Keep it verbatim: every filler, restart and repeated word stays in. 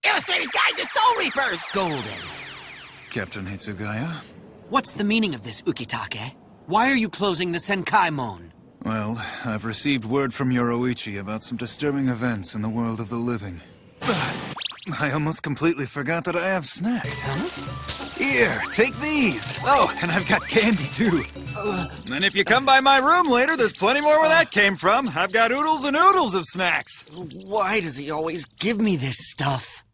Illustrated Guide to Soul Reapers! Golden. Captain Hitsugaya? What's the meaning of this, Ukitake? Why are you closing the Senkaimon? Well, I've received word from Yoroichi about some disturbing events in the world of the living. I almost completely forgot that I have snacks. Huh? Here, take these. Oh, and I've got candy, too. Uh, and if you come by my room later, there's plenty more where that came from. I've got oodles and oodles of snacks. Why does he always give me this stuff?